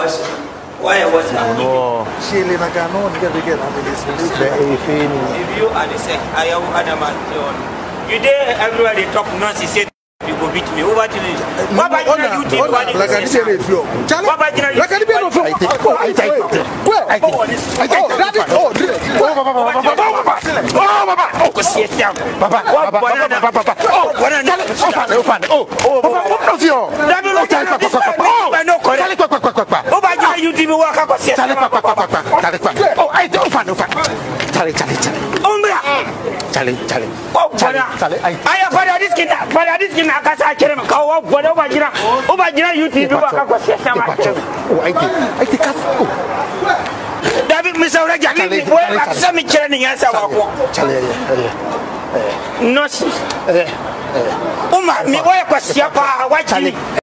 was why was no Shele na kano ni get na if you are the same I am adamant you there everywhere they talk nonsense. You go beat me over to you. Baba jina you think what like I say if you Baba jina you like I be no from akasa kire me ka wo bodo ba jira YouTube ba ka ko sia ma kire I think David Misaura jani ni bo ba sa mi kire ni yasa wa ko no si Uma mi wo ko sia pa wa jini